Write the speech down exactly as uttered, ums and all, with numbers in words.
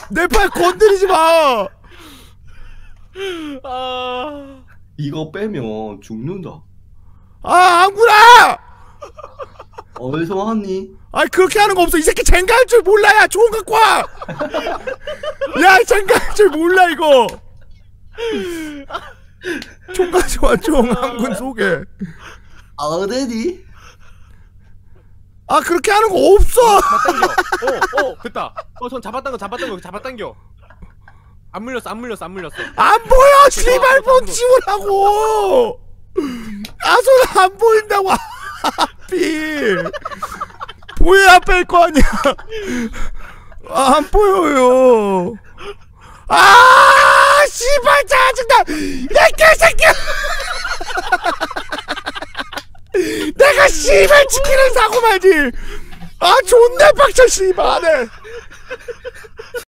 내 팔 건드리지 마. 아 이거 빼면 죽는다. 아 안구나. 어디서 왔니? 아 그렇게 하는 거 없어. 이 새끼 젠가 할 줄 몰라. 야 좋은 갖고 와. 야 젠가 할 줄 몰라 이거. 총 가져와 총. 한군 소개. 아 어디니? 아 그렇게 하는 거 없어. 잡아당겨. 어, 어, 됐다. 어, 전 잡았던 거, 잡았던 거, 잡아당겨. 안 물렸어, 안 물렸어, 안 물렸어. 안 보여. 씨발 폰 치우라고. 아 손 안 보인다고. 하필 보여야 뺄 거 아니야. 아, 안 보여요. 아 씨발 짜증나. 야 개새끼야. 내가 씨발 치킨을 사고 말지. 아 존나 빡쳐 씨발해.